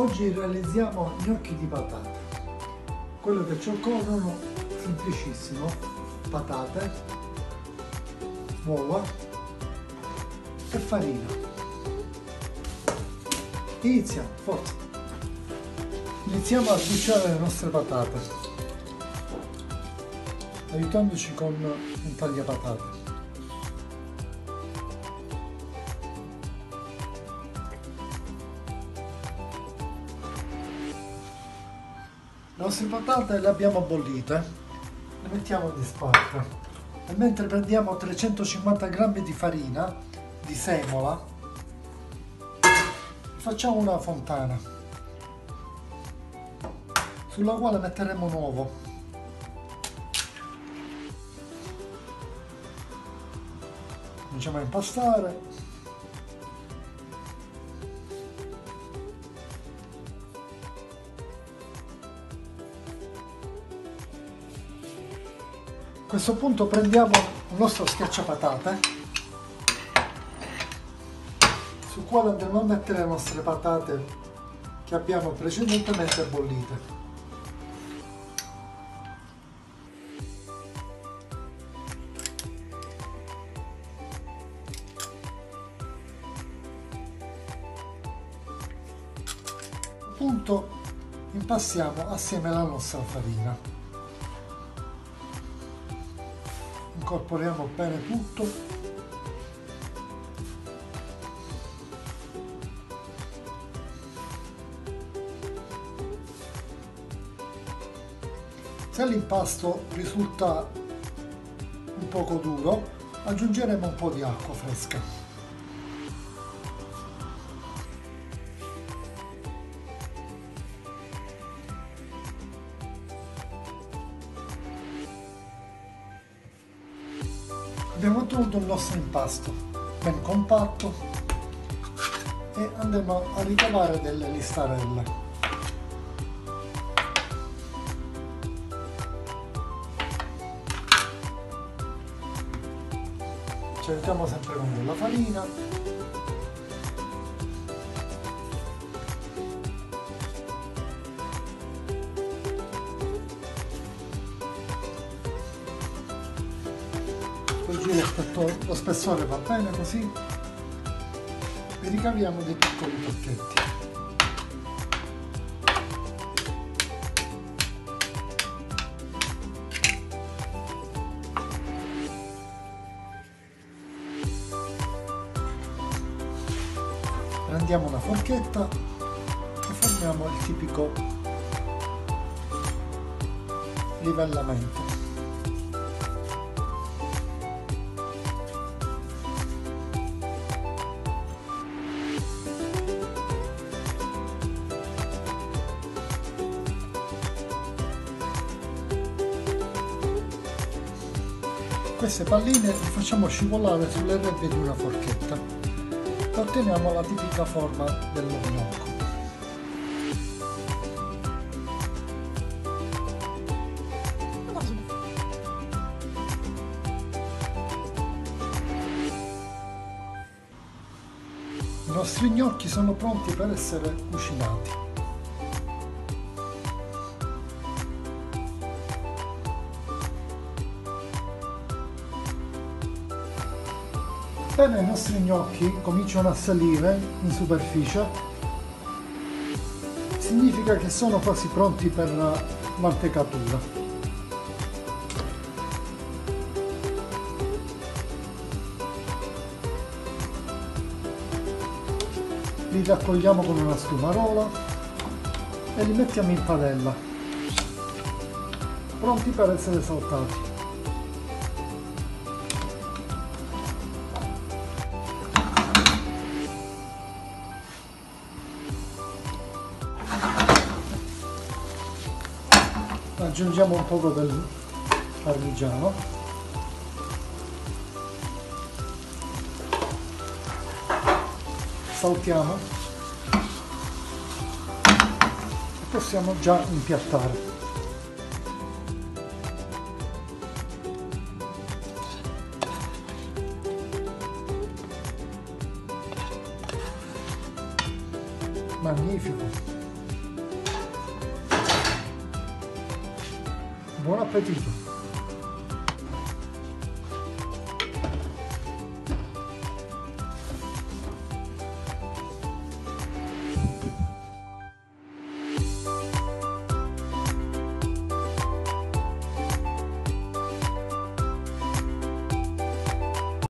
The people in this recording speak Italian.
Oggi realizziamo gnocchi di patate. Quello che ci occorrono, semplicissimo: patate, uova e farina. Iniziamo, forza! Iniziamo a sbucciare le nostre patate, aiutandoci con un tagliapatate. Le nostre patate le abbiamo bollite, le mettiamo in disparte e mentre prendiamo 350 g di farina di semola, facciamo una fontana sulla quale metteremo un uovo. Cominciamo a impastare. A questo punto prendiamo il nostro schiacciapatate, sul quale andremo a mettere le nostre patate che abbiamo precedentemente bollite. A questo punto impastiamo assieme alla nostra farina. Incorporiamo bene tutto. Se l'impasto risulta un poco duro, aggiungeremo un po' di acqua fresca. Abbiamo ottenuto il nostro impasto ben compatto e andremo a ricavare delle listarelle. Ci aiutiamo sempre con della farina. Lo spessore va bene così e ricaviamo dei piccoli tocchetti. Prendiamo una forchetta e formiamo il tipico livellamento. Queste palline le facciamo scivolare sulle rebbie di una forchetta e otteniamo la tipica forma dello gnocco. I nostri gnocchi sono pronti per essere cucinati. Appena i nostri gnocchi cominciano a salire in superficie, significa che sono quasi pronti per la mantecatura. Li raccogliamo con una schiumarola e li mettiamo in padella, pronti per essere saltati. Aggiungiamo un po' del parmigiano, saltiamo e possiamo già impiattare. Magnifico! Buon appetito!